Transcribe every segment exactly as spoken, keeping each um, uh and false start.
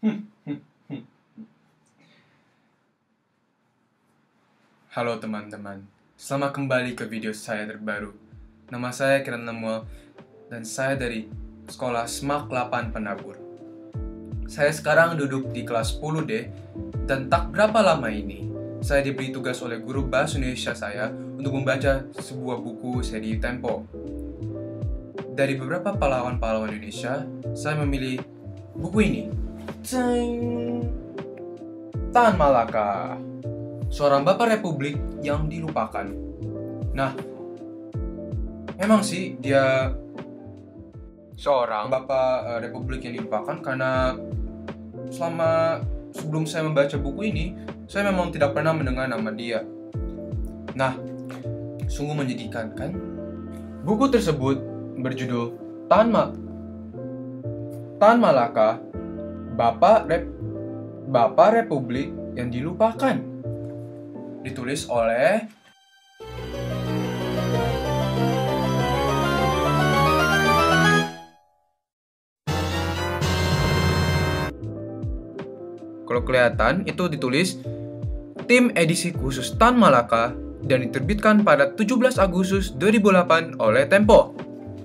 Halo teman-teman, selamat kembali ke video saya terbaru. Nama saya Kiran Lemuel dan saya dari sekolah SMAK delapan Penabur. Saya sekarang duduk di kelas sepuluh D dan tak berapa lama ini saya diberi tugas oleh guru bahasa Indonesia saya untuk membaca sebuah buku seri Tempo. Dari beberapa pahlawan-pahlawan Indonesia, saya memilih buku ini. Ceng! Tan Malaka, seorang bapak republik yang dilupakan. Nah, memang sih dia seorang bapak uh, republik yang dilupakan karena selama sebelum saya membaca buku ini, saya memang tidak pernah mendengar nama dia. Nah, sungguh menyedihkan kan? Buku tersebut berjudul Tan Ma Tan Malaka, Bapak Rep Bapak Republik yang Dilupakan. Ditulis oleh kalau kelihatan itu ditulis tim edisi khusus Tan Malaka dan diterbitkan pada tujuh belas Agustus dua ribu delapan oleh Tempo.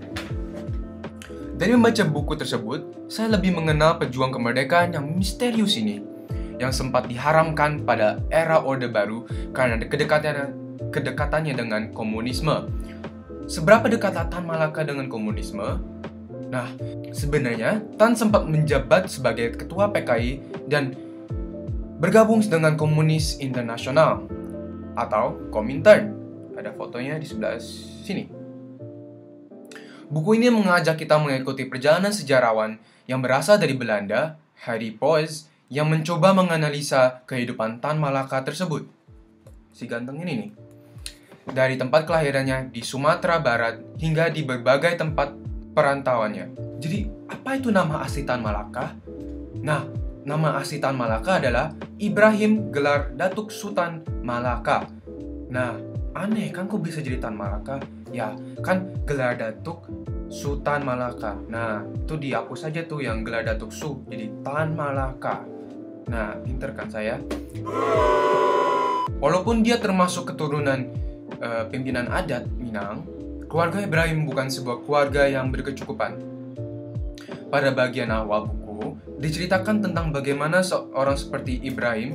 Dari membaca buku tersebut, saya lebih mengenal pejuang kemerdekaan yang misterius ini, yang sempat diharamkan pada era Orde Baru karena kedekatannya, kedekatannya dengan komunisme. Seberapa dekat Tan Malaka dengan komunisme? Nah, sebenarnya Tan sempat menjabat sebagai ketua P K I dan bergabung dengan Komunis Internasional atau Komintern. Ada fotonya di sebelah sini. Buku ini mengajak kita mengikuti perjalanan sejarawan yang berasal dari Belanda, Harry Poes, yang mencoba menganalisa kehidupan Tan Malaka tersebut. Si ganteng ini nih. Dari tempat kelahirannya di Sumatera Barat hingga di berbagai tempat perantauannya. Jadi, apa itu nama asli Tan Malaka? Nah, nama asli Tan Malaka adalah Ibrahim Gelar Datuk Sultan Malaka. Nah, aneh kan kok bisa jadi Tan Malaka? Ya, kan gelar Datuk Sultan Malaka. Nah, itu dihapus saja tuh yang gelar Datuk Su, jadi Tan Malaka. Nah, pinter kan saya? Walaupun dia termasuk keturunan uh, pimpinan adat Minang, keluarga Ibrahim bukan sebuah keluarga yang berkecukupan. Pada bagian awal buku, diceritakan tentang bagaimana seorang seperti Ibrahim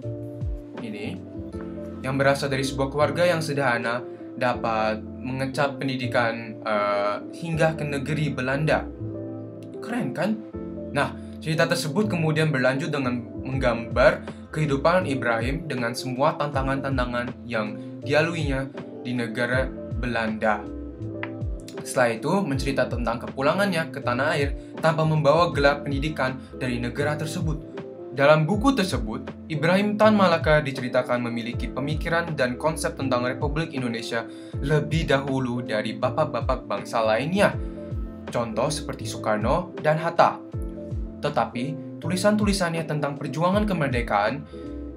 ini, yang berasal dari sebuah keluarga yang sederhana, dapat mengecap pendidikan uh, hingga ke negeri Belanda. Keren kan? Nah, cerita tersebut kemudian berlanjut dengan menggambar kehidupan Ibrahim dengan semua tantangan-tantangan yang dilaluinya di negara Belanda. Setelah itu, mencerita tentang kepulangannya ke tanah air tanpa membawa gelar pendidikan dari negara tersebut. Dalam buku tersebut, Ibrahim Tan Malaka diceritakan memiliki pemikiran dan konsep tentang Republik Indonesia lebih dahulu dari bapak-bapak bangsa lainnya. Contoh seperti Soekarno dan Hatta. Tetapi, tulisan-tulisannya tentang perjuangan kemerdekaan,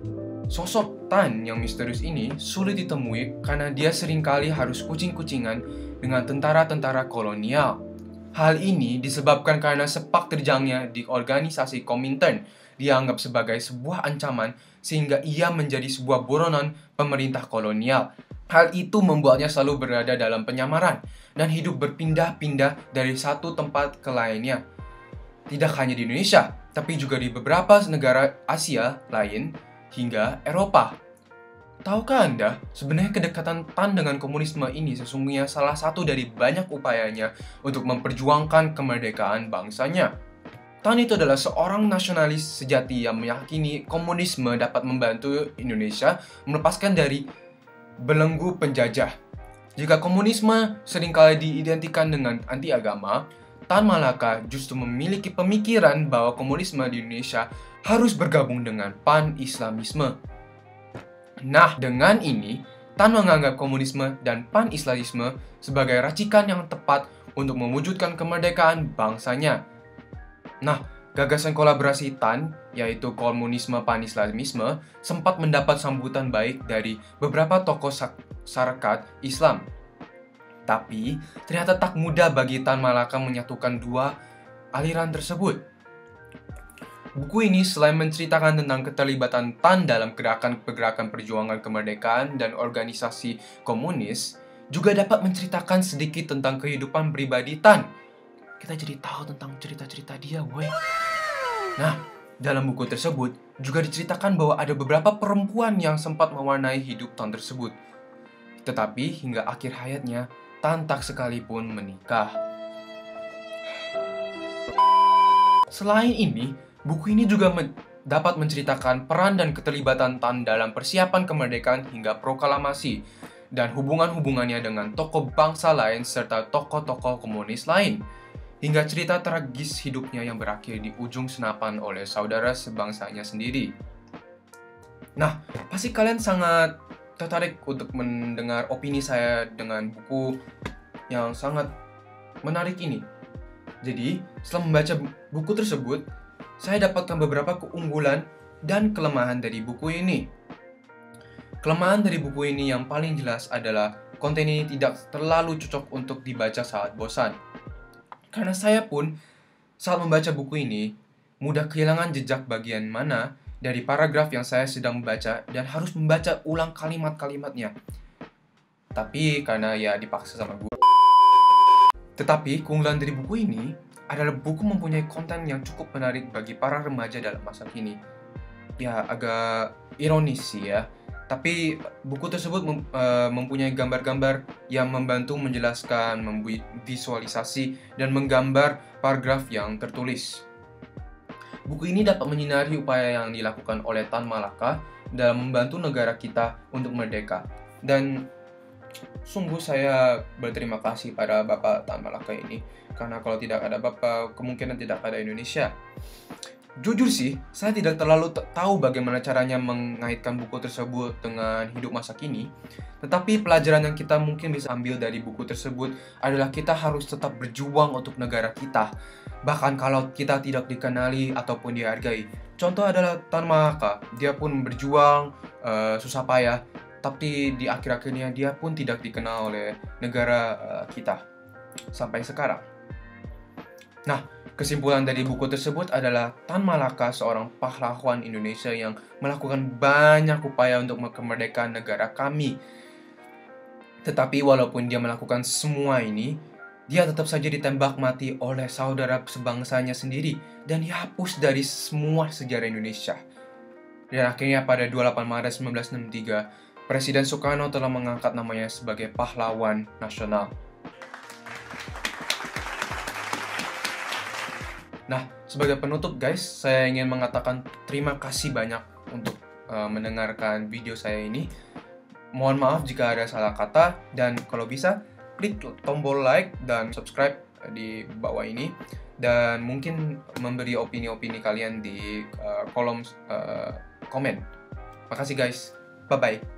sosok Tan yang misterius ini sulit ditemui karena dia seringkali harus kucing-kucingan dengan tentara-tentara kolonial. Hal ini disebabkan karena sepak terjangnya di organisasi Komintern dianggap sebagai sebuah ancaman sehingga ia menjadi sebuah buronan pemerintah kolonial. Hal itu membuatnya selalu berada dalam penyamaran dan hidup berpindah-pindah dari satu tempat ke lainnya. Tidak hanya di Indonesia, tapi juga di beberapa negara Asia lain hingga Eropa. Tahukah Anda, sebenarnya kedekatan Tan dengan komunisme ini sesungguhnya salah satu dari banyak upayanya untuk memperjuangkan kemerdekaan bangsanya. Tan itu adalah seorang nasionalis sejati yang meyakini komunisme dapat membantu Indonesia melepaskan dari belenggu penjajah. Jika komunisme seringkali diidentikan dengan anti agama, Tan Malaka justru memiliki pemikiran bahwa komunisme di Indonesia harus bergabung dengan pan-islamisme. Nah, dengan ini, Tan menganggap komunisme dan pan-islamisme sebagai racikan yang tepat untuk mewujudkan kemerdekaan bangsanya. Nah, gagasan kolaborasi Tan, yaitu komunisme pan-islamisme, sempat mendapat sambutan baik dari beberapa tokoh masyarakat Islam. Tapi, ternyata tak mudah bagi Tan Malaka menyatukan dua aliran tersebut. Buku ini selain menceritakan tentang keterlibatan Tan dalam gerakan-gerakan perjuangan kemerdekaan dan organisasi komunis, juga dapat menceritakan sedikit tentang kehidupan pribadi Tan. Kita jadi tahu tentang cerita-cerita dia, woi. Nah, dalam buku tersebut juga diceritakan bahwa ada beberapa perempuan yang sempat mewarnai hidup Tan tersebut. Tetapi hingga akhir hayatnya, Tan tak sekalipun menikah. Selain ini, buku ini juga men dapat menceritakan peran dan keterlibatan Tan dalam persiapan kemerdekaan hingga proklamasi, dan hubungan-hubungannya dengan tokoh bangsa lain serta tokoh-tokoh komunis lain, hingga cerita tragis hidupnya yang berakhir di ujung senapan oleh saudara sebangsanya sendiri. Nah, pasti kalian sangat tertarik untuk mendengar opini saya dengan buku yang sangat menarik ini. Jadi, setelah membaca buku tersebut, saya dapatkan beberapa keunggulan dan kelemahan dari buku ini. Kelemahan dari buku ini yang paling jelas adalah konten ini tidak terlalu cocok untuk dibaca saat bosan. Karena saya pun saat membaca buku ini mudah kehilangan jejak bagian mana dari paragraf yang saya sedang membaca dan harus membaca ulang kalimat-kalimatnya. Tapi karena ya dipaksa sama guru. Tetapi keunggulan dari buku ini adalah buku mempunyai konten yang cukup menarik bagi para remaja dalam masa kini. Ya, agak ironis sih ya. Tapi buku tersebut mem uh, mempunyai gambar-gambar yang membantu menjelaskan, membuat visualisasi, dan menggambar paragraf yang tertulis. Buku ini dapat menyinari upaya yang dilakukan oleh Tan Malaka dalam membantu negara kita untuk merdeka. Dan sungguh saya berterima kasih pada Bapak Tan Malaka ini, karena kalau tidak ada Bapak, kemungkinan tidak ada Indonesia. Jujur sih, saya tidak terlalu tahu bagaimana caranya mengaitkan buku tersebut dengan hidup masa kini. Tetapi pelajaran yang kita mungkin bisa ambil dari buku tersebut adalah kita harus tetap berjuang untuk negara kita, bahkan kalau kita tidak dikenali ataupun dihargai. Contoh adalah Tan Malaka, dia pun berjuang uh, susah payah, tapi di akhir-akhirnya dia pun tidak dikenal oleh negara uh, kita sampai sekarang. Nah, kesimpulan dari buku tersebut adalah Tan Malaka seorang pahlawan Indonesia yang melakukan banyak upaya untuk kemerdekaan negara kami. Tetapi walaupun dia melakukan semua ini, dia tetap saja ditembak mati oleh saudara sebangsanya sendiri dan dihapus dari semua sejarah Indonesia. Dan akhirnya pada dua puluh delapan Maret seribu sembilan ratus enam puluh tiga, Presiden Soekarno telah mengangkat namanya sebagai pahlawan nasional. Nah, sebagai penutup guys, saya ingin mengatakan terima kasih banyak untuk uh, mendengarkan video saya ini. Mohon maaf jika ada salah kata, dan kalau bisa, klik tombol like dan subscribe di bawah ini. Dan mungkin memberi opini-opini kalian di uh, kolom uh, komen. Makasih guys, bye-bye.